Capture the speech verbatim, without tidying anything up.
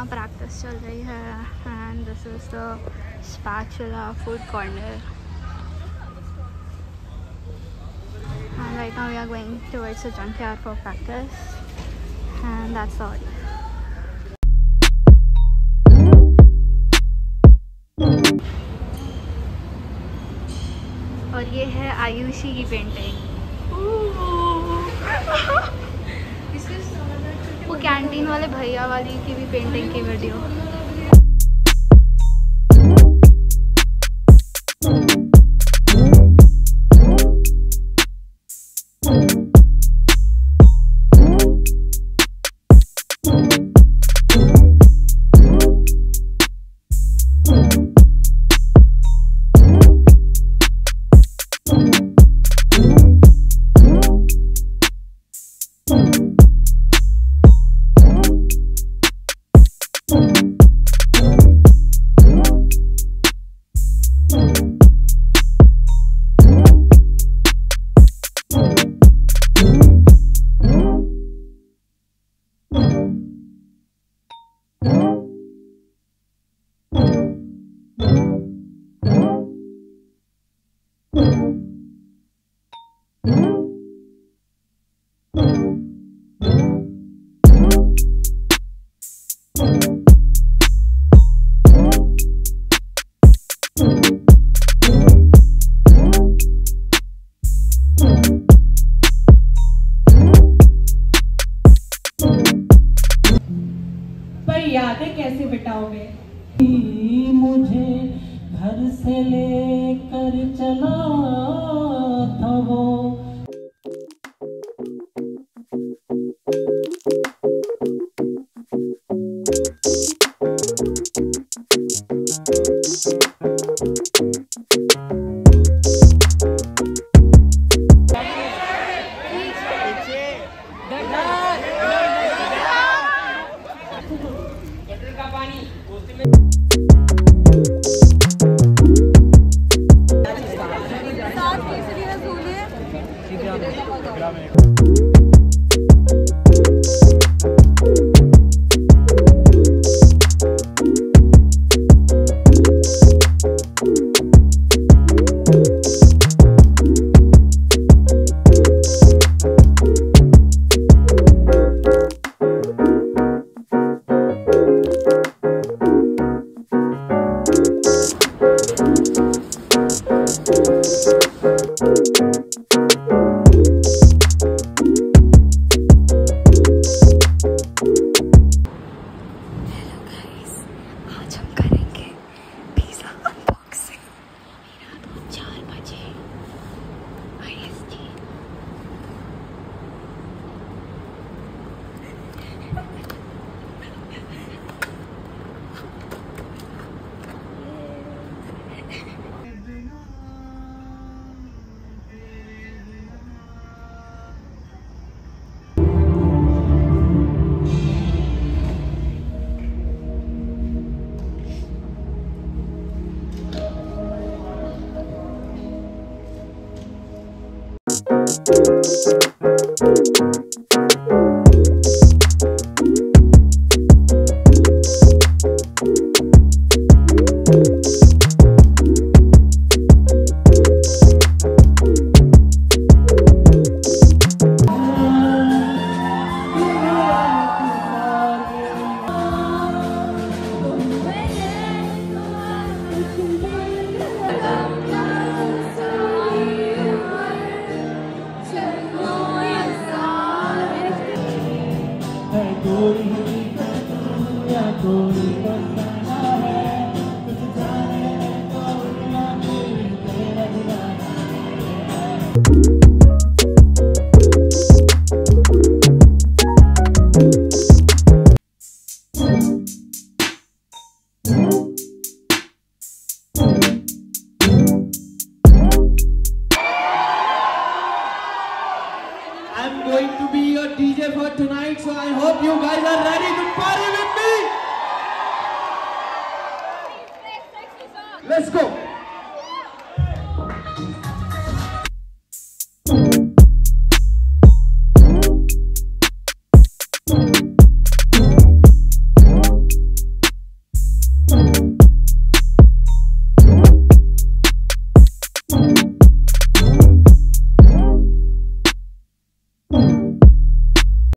यहाँ प्रैक्टिस चल रही है and this is the Spatula Food Corner and right now we are going towards the junkyard for practice and that's all. और ये है आयुषी की पेंटिंग। वो कैंटीन वाले भैया वाली की भी पेंटिंग की वीडियो। यादें कैसे बिताओगे? मुझे घर से लेकर चला था वो। I'm going to be your D J for tonight, so I hope you guys are ready to party with me. Let's go.